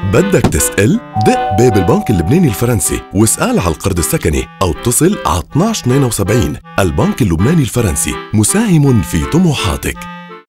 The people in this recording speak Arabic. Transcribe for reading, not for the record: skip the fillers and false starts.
بدك تسأل؟ دق باب البنك اللبناني الفرنسي واسأل على القرض السكني أو اتصل على 1272. البنك اللبناني الفرنسي، مساهم في طموحاتك.